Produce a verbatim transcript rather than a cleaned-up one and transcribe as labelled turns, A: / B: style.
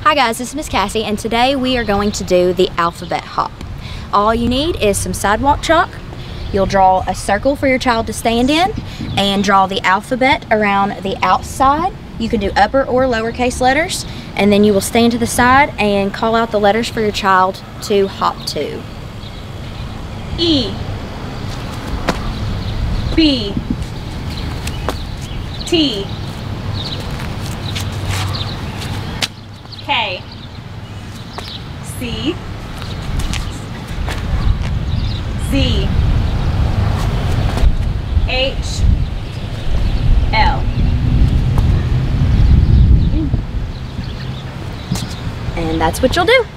A: Hi guys, this is Miss Cassie, and today we are going to do the alphabet hop. All you need is some sidewalk chalk. You'll draw a circle for your child to stand in and draw the alphabet around the outside. You can do upper or lowercase letters, and then you will stand to the side and call out the letters for your child to hop to.
B: E, B, T, K, C, Z, H, L.
A: And that's what you'll do.